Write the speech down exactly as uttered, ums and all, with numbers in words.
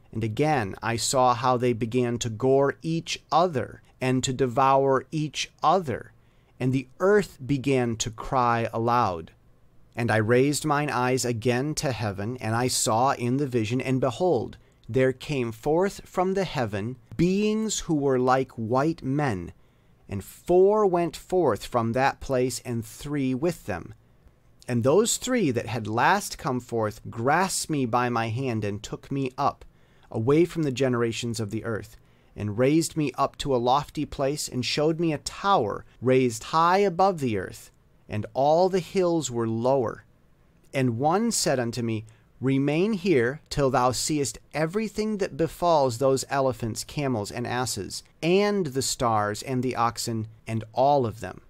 And again I saw how they began to gore each other, and to devour each other, and the earth began to cry aloud. And I raised mine eyes again to heaven, and I saw in the vision, and behold, there came forth from the heaven beings who were like white men, and four went forth from that place, and three with them. And those three that had last come forth grasped me by my hand, and took me up, away from the generations of the earth, and raised me up to a lofty place, and showed me a tower raised high above the earth, and all the hills were lower. And one said unto me, Remain here till thou seest everything that befalls those elephants, camels, and asses, and the stars, and the oxen, and all of them.